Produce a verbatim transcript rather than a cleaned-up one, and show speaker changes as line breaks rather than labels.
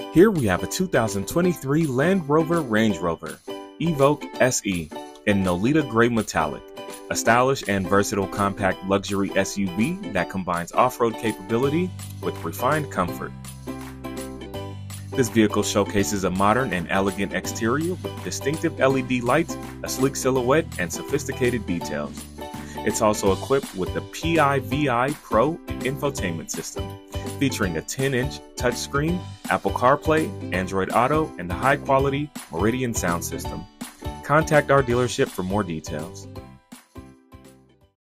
Here we have a two thousand twenty-three Land Rover Range Rover Evoque S E in Nolita Gray Metallic, a stylish and versatile compact luxury S U V that combines off-road capability with refined comfort. This vehicle showcases a modern and elegant exterior with distinctive L E D lights, a sleek silhouette, and sophisticated details. It's also equipped with the P I V I Pro infotainment system, featuring a ten inch touchscreen, Apple CarPlay, Android Auto, and the high-quality Meridian sound system. Contact our dealership for more details.